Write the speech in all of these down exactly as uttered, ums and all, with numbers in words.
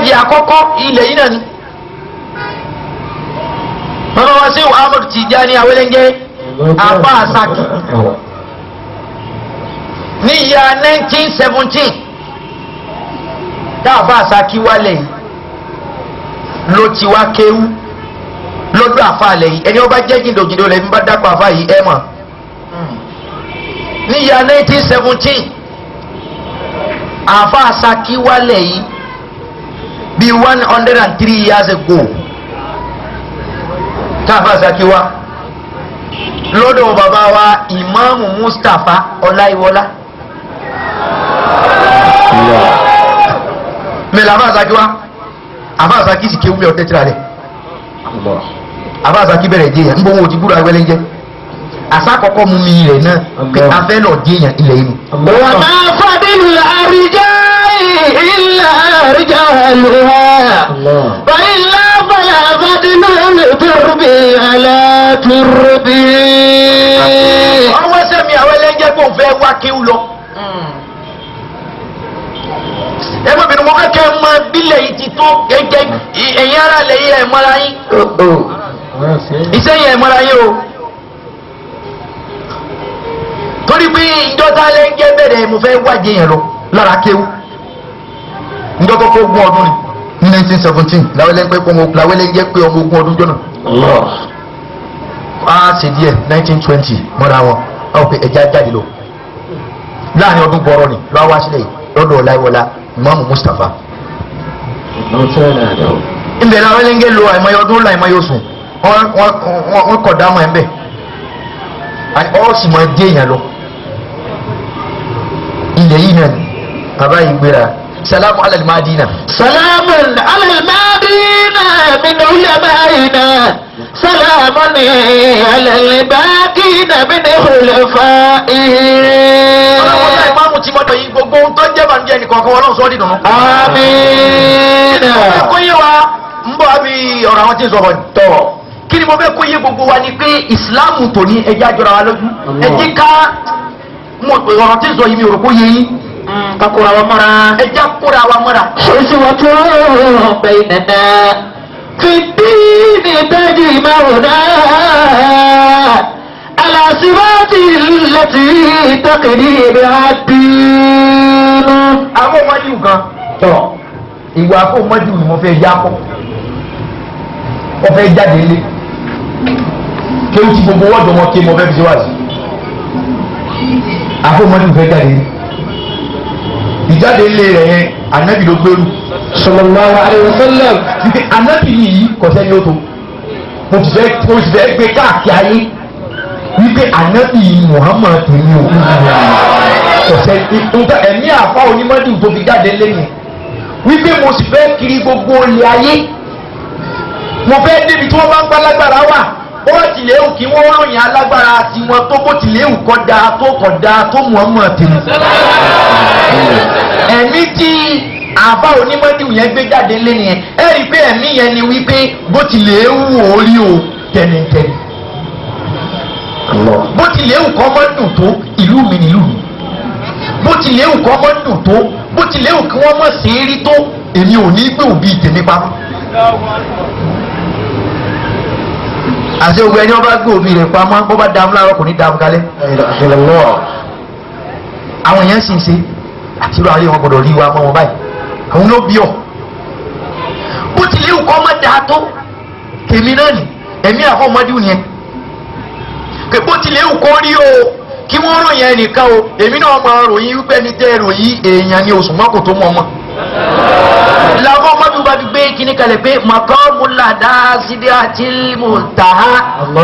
ìgbáradì àkọ́kọ́ ilẹ̀ yìí náà ni bàbá wa sí Ahmad Tijani Awélẹ́ngẹ́ apá àsàkì ní ìyá nineteen seventeen táàbà àsàkì wálẹ̀ yìí ló ti wá kéwú lọ́dọ̀ àfàlẹ̀ yìí ẹni wọ́n bá jẹ́ jìndòjìndò lẹ́bí bá dápọ̀ àfà yìí ẹ̀ mọ̀ ní ìyá nineteen seventeen àfà àsàkì wálẹ̀ yìí bí one hundred and three years ago táàbà àsàkì wá lọ́dọ̀ bàbá wa ìmáàmù Mustapha Ọláyíwọlá mẹ́lẹ̀ àfà àsàkì wá àfà àsàkì sì kéwú mi ọ̀tẹ́ tíra rẹ̀ àfà àsàkì bẹ̀rẹ̀ jẹ́yàn ń bọ́ wọn ò ti gbúrò Awélẹ́ngẹ́ àsàkọ́kọ́ mú mi rẹ̀ náà pé afẹ́ lọ jẹ́yàn ilẹ̀ yìí. wa ma fadil arjai illa rijaluha wa illa fala fadilun turbi ala turbi. ọwọ́ sẹ́mi Awélẹ́ngẹ́ kò fẹ́ wá kéwú lọ. ẹ má bínú mo fẹ́ kẹ́ ẹ mọ bílẹ̀ yìí ti tó gẹ́gẹ́ ẹ̀yin ara lẹ̀ yẹ ẹ̀ mọ́ra yín iṣẹ́ yẹ ẹ̀ mọ́ra yín o torí pé ìjọta Lẹ́ngẹ́ bẹ̀rẹ̀ mo fẹ́ wájẹ yẹn lọ lára kéwú ìjọta kó ogún ọdún ni ní nineteen seventeen Làwélẹ́ngẹ́ pé ọmọ ogún ọdún jọ́nà á ṣe díẹ̀ nineteen twenty mọ́ra wọn àwọn pé ẹja jáde lọ láàrin ọdún bọ̀rọ̀ ni lọ́wọ́ wá sílẹ̀ lọ́dọ̀ Ọláyíwọlá Imaamu Mustapha ìbẹ̀rẹ̀ Awélẹ́ngẹ́ lo àìmọye ọdún la àìmọye oṣù wọ́n kọ̀ dámọ̀ ẹ̀ bẹ̀ ọ́ sì máa dé èèyàn lọ ilẹ̀ yìí náà bàbá yìí gbéra salamu alal madina salamun alal madina min ulamaina salamun alal baqina min khulafaihi. ọlọ́wọ́n náà ìmáàmù tí mọ́tò yìí gbogbo ohun tó jẹ́ bàmí jẹ́ nìkan kan ọlọ́run sọ́ dìnnà. amiina. ẹ kó yé wa ń bọ̀ àbí ọ̀rọ̀ àwọn tí ń sọ̀rọ̀ tọ̀ kí ni mo fẹ́ kó yé gbogbo wa ni pé ìsìláàmù tòní ẹjẹ́ àjọra wa lójú ẹjẹ́ ká ọ̀rọ̀ tí ń sọ yìí mi ò rò kó yé yín kakura wa mọ́ra ẹjẹ́ kóra wa mọ́ra. uswatun baynana fi ddini tajma'una ala sirati allati taqdi biha ad-din. àwọn ọmọdé yìí gan tọ̀ ìwà àpò ọmọdé yìí ni mo fẹ́ yá kọ́ wọ́n fẹ́ jáde ilé kéwù tí gbogbo wọ́ọ̀dù wọn ké mọ́ fẹ́ fi ṣe wá sí àpò ọmọdé yìí fẹ́ jáde ilé ìjáde ilé rẹ̀ yẹn anabi ló gbèrú sallallahu alaihi wasallam wípé anabi yìí kò sẹ́ni ó tó mo ti fẹ́ mo ti fẹ́ gbé káàkiri ayé wípé anabi Muhammad tèmi o kò sẹ́ni nǹkan ẹ̀mí àfa onímọ̀dé tó fi jáde ilé yẹn wípé mo sì fẹ́ kiri gbogbo ilé ayé mo fẹ́ débi tí wọ́n bá ń pa lágbára wà bó tilẹ̀ ewu kí wọ́n ròyìn alágbára tiwọn tó bó tilẹ̀ ewu kọ́ da tó kọ́ da tó Muhammad tèmi. ẹ̀mí tí àbá onímọ̀dìwù yẹn gbé jáde lé nìyẹn ẹ rí i pé ẹ̀mí yẹn ni wípé bó tilẹ̀ ewu orí o tẹ̀lẹ̀tẹ̀lẹ̀ bó tilẹ̀ ewu kọ́ mọ́ dùn tó ìlú mi nílùú mi bó tilẹ̀ ewu kọ́ mọ́ dùn tó bó tilẹ̀ ewu kí wọ́n mọ̀ sí rí tó èmi ò ní gbé òbí tèmi pamọ́. àti ogun ẹni wọn bá gbé òbí rẹ̀ pamọ́ bó bá dààmú láàárọ̀ kò ní dààmú kálẹ̀. àwọn èèyàn sì ń ṣe àti irú àwọn èèyàn gbọ́dọ̀ rí wa mọ́ wọn báyìí àwọn ló bí ọ bó tilẹ̀ wù kọ́ ọmọ dáa tó tèmi náà nì ẹ̀mí àfọ̀mọ́dún yẹn bó tilẹ̀ wù kọ́ rí o kí wọ́n ròyìn ẹnìkan o èmi náà máa ròyìn wípé ẹni tẹ́ ròyìn èèyàn ni oṣù mọ́kò tó mọ́ ọmọ làwọn ọmọdé bá fi gbé kíní kalẹ̀ pé maqamu lada sidratil muntaha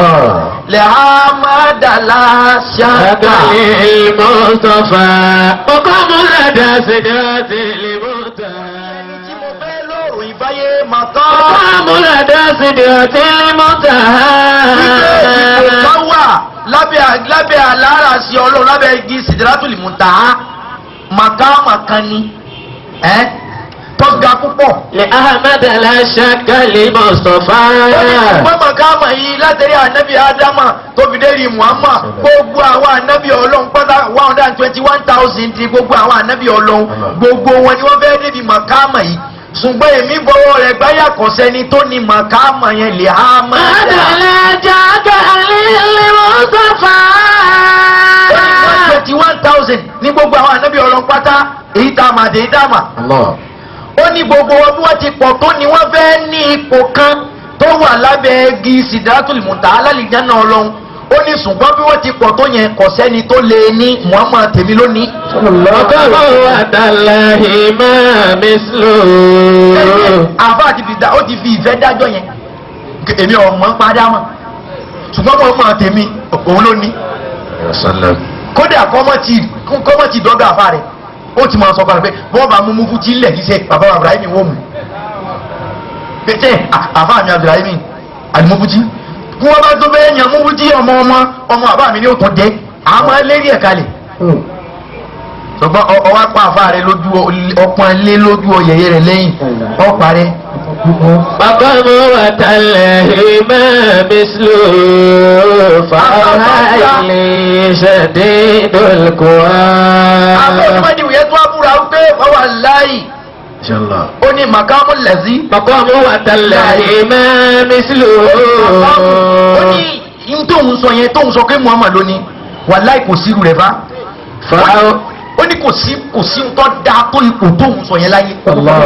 lẹ́hàmádàlá ṣàkàlẹ̀ Mustafa maqamu lada sidratil muntaha. tí mo fẹ́ lóòrùn ìbáyé maqamu lada sidratil muntaha. wípé ipò kan wà lábẹ́ alára sí ọlọ́run lábẹ́ igi sidratul muntaha maqamu kan ni tọ́ga púpọ̀. lè ahmed aláṣàkàlì Mustafa. mọ́mọ́ káàmà yìí látẹ̀rí ànábì ádámà tó fi dé rí Muhammad gbogbo àwọn ànábì ọlọ́run pátá one hundred and twenty one thousand ti gbogbo àwọn ànábì ọlọ́run gbogbo wọn ni wọ́n fẹ́ débi mọ̀káàmà yìí ṣùgbọ́n èmi bọ́wọ́ rẹ̀ gbáyà kọ̀ sẹ́ni tó ní màkàmà yẹn lè há máa dà. Adalaja kalili Mustafa. twenty one thousand ní gbogbo àwọn ànábì ọlọ́run pátá èyí tá a mà dé tá a mà. ó ní gbogbo wọn bí wọ́n ti pọ̀ tó ni wọ́n fẹ́ ní ipò kan tó wà lábẹ́ igi Sidratul Muntaha alálìjáná ọlọ́run. ó ní ṣùgbọ́n bí wọ́n ti pọ̀ tó yẹn kò sẹ́ni tó lè ní Muhammad tèmi lónìí. Ọkọ̀ àtàlàhì máa mísìlò. àbá ti fi da ó ti fi ìfẹ́ dájọ́ yẹn èmi ọmọ ń padà mọ̀ ṣùgbọ́n Muhammad tèmi òun ló ní. kódà kọ́mọ̀ ti dọ́gba àfa rẹ̀ ó ti máa sọ fún mi pé bọ́ọ̀ bá mú mú fún tí ń lẹ̀ níṣẹ́ bàbá Ibrahim wọ́n mú. pété àfa mi Ibrahim àdìmọ́fútì kí wọ́n bá tó bẹ́ẹ̀ yàn mú jí ọmọ ọmọ ọmọ àbá mi ní òtún jẹ́ àmọ́ lérí ẹ̀ kalẹ̀ ṣùgbọ́n ọwọ́ apá àfa rẹ lójú ọpọ́n lé lójú ọyẹyẹ rẹ lẹ́yìn ọ̀pá rẹ. bàbá mi wà tálẹ̀ ìmọ̀ mísìlò fàáìlì ṣẹ̀dí dòlùkùwà. àbẹ̀fọ́dì wòye tó àbúrò àwọn pé wọ́n wà láàyè. ó ní màkàmú lẹ́sí. màkàmú wà tálẹ̀ ìmọ̀ mísìlò. ó ní n tóun sọ yẹn tóun sọ pé Muhammad ló ní wàláì kò sí irú rẹ̀ bá. ó ní kò sí kò sí ń tọ́ da tó ipò tóun sọ yẹn láyé.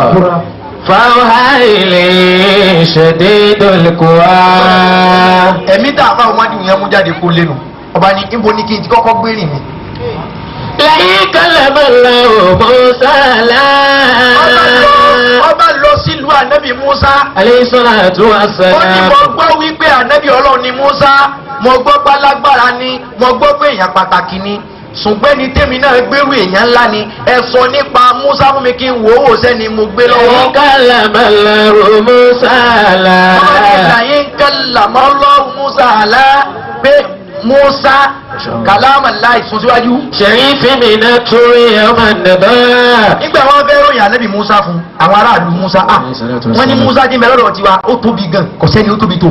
fàáìlì ṣẹ̀dí dòlùkùwà. ẹ̀mí tá a bá ọmọdé yẹn mú jáde kó lẹ́nu ọba ní ibo ní kí n ti kọ́kọ́ gbé rìn mi. lẹ́yìn kálẹ̀mọ́lá ò Musa láà. ọba lọ sílùú ànábì Musa. alayhi salatu wassalam. ó ní mo gbọ́ wípé ànábì Ọlọ́run ni Musa mo gbọ́ pálágbára ni mo gbọ́ pé èèyàn pàtàkì ni ṣùgbọ́n ní tèmi náà gbérù èèyàn ńlá ni ẹ sọ nípa Musa fún mi kí n wò ó sẹ́ni mo gbé lọ́wọ́. lẹ́yìn kálẹ̀mọ́lá ò Musa láà. ọba ní lẹ́yìn kálẹ̀mọ́lá ò Musa láà pé Musa kàlámà láì sún síwájú. ṣẹ̀yìn fíìmì náà torí ọmọ nàbà. nígbà wọn fẹ́ ròyìn ànábì Musa fún àwọn aráàlú Musa ah wọ́n ní Musa dín bẹ́ẹ̀ lọ́dọ̀ tiwa ó tóbi gan kò sẹ́ni ó tóbi tó.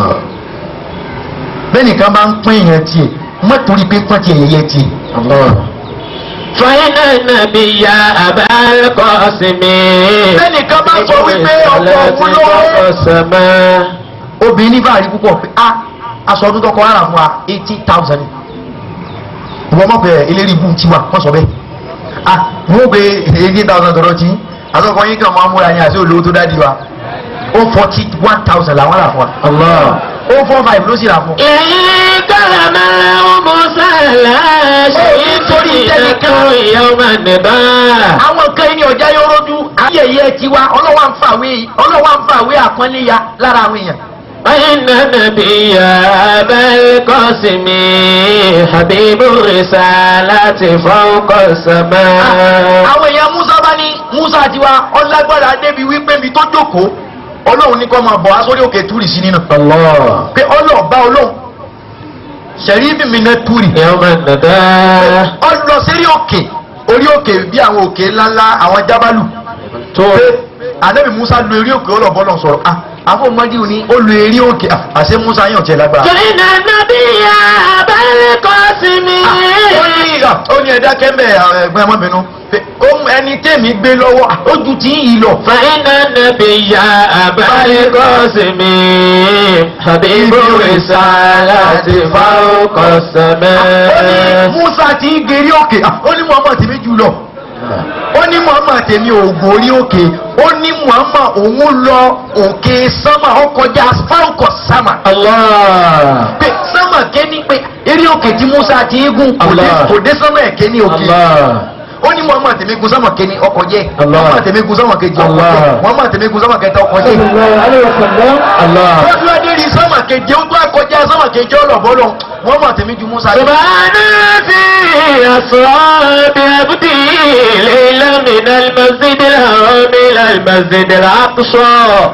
bẹ́ẹ̀ nìkan bá ń pín èèyàn tiẹ̀ mọ́ torí pé pọ́n tiẹ̀ yẹyẹ tiẹ̀. fàyínà nàbí ya Abal Qasimi. bẹ́ẹ̀ nìkan bá sọ wípé ọkọ̀ òun lọ́wọ́. obìnrin ní báàrí púpọ̀ pé ah aṣọ ọdún tọkọ ara fún wa eighty thousand ìwọ mọ̀ pé eléri ibú ti wà wọ́n sọ bẹ́ẹ̀ ah wọ́n pe eighty thousand tọrọ tí àtọkọ yín kàn máa múra yín àti olówó tó dájú wa ó forty one thousand làwọn rà fún wa ó four five ló sì rà fún. èyí kọ́lá máa ń mú sàlá ṣe nítorí ìdájọ́ ìyàwó máa nìbá. àwọn kan ní ọjà yóò rojú ayẹyẹ tiwa ọlọ́wà ń fàwé ọlọ́wà ń fàwé àpọ́nlé ya lára àwọn èèyàn. فإن النبي أبا القاسم حبيب الرسالة فوق السماء. àwọn èèyàn Musa bá ní Musa tiwa ọlágbára débi wípé mi tó jókòó Ọlọ́run ní kó máa bọ̀ wá sórí òkè túrì sí nínú. pé ọlọ́ọ̀bá Ọlọ́run ṣẹ̀rí mímí náà túrì. يوم الندى. ọlọ sírí òkè orí òkè bí àwọn òkè ńláńlá àwọn jábálù. tó ànábì Musa lu eré òkè ọlọ́ọ̀bọ́ náà sọ̀rọ̀ ah àwọn ọmọdé òní ó lu eré òkè àṣẹ Musa yàn tiẹ̀ lágbára. فإن النبي أبا القاسم. ó ní ẹ̀dá kẹ́mbẹ̀ ẹ̀gbọ́n ẹ̀mọ́bìnrin ẹni tẹ́mi gbé lọ́wọ́ ojú tí ń yìí lọ. فإن النبي أبا القاسم حبيب الرسالة فوق السماء. ó ní Musa ti ń gerí òkè ó ní Muhammad tèmi jù lọ ó ní Muhammad tèmi ò gorí òkè ó ní Muhammad òun lọ òkè sámà ó kọjá fáwọkọ sámà. Allah. pé sámà kéní pé eré òkè tí Musa ti ń gùn kò dé sámà ẹ̀ kéní òkè. ó ní Muhammad tèmi gun sámà kéní ọkọ̀ jẹ́ Muhammad tèmi gun sámà kejì ọkọ̀ jẹ́ Muhammad tèmi gun sámà kẹta ọkọ̀ jẹ́. ó tún adé rí sámà kejì ó tún akọjá sámà kejì ọlọ́bọ́lọ́ Muhammad tèmi ju Musa. subhana fi asra bi abdi layla min al-masjid al-haram ila al-masjid al-aqsa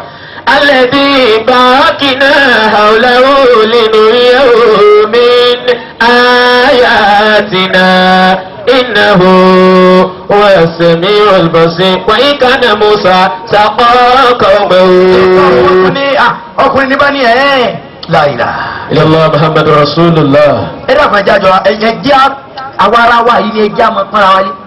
alladhi barakna hawlahu linuriyahu min ayatina innahu huwa as-sami'u al-basir wa in kana Musa saqa qawmahu. ọkùnrin ní bá ní ẹ̀ la ilaha illallah muhammadu rasulullah. ẹ dàgbà jájọ ẹ jẹ́ àwa ara wa yìí ni ẹ jẹ́ àmọ́ pọ́nra wálé.